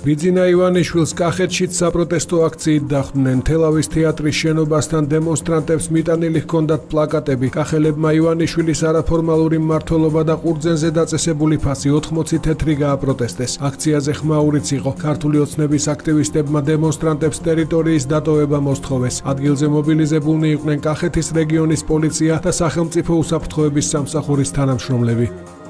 ბიძინა ივანიშვილს კახეთშიც საპროტესტო აქციით დახვდნენ. თელავის თეატრის შენობასთან დემონსტრანტებს მიტანილი ჰქონდათ პლაკატები. კახელებმა ივანიშვილის არაფორმალური მმართველობა და ყურძენზე დაწესებული ფასი 80 თეთრი გააპროტესტეს. აქციაზე ხმაურიც იყო. ქართული ოცნების აქტივისტებმა დემონსტრანტებს ტერიტორიის დატოვება მოსთხოვეს. ადგილზე მობილიზებულნი იყვნენ კახეთის რეგიონის პოლიცია და სახელმწიფო უსაფრთხოების სამსახურის თანამშრომლები.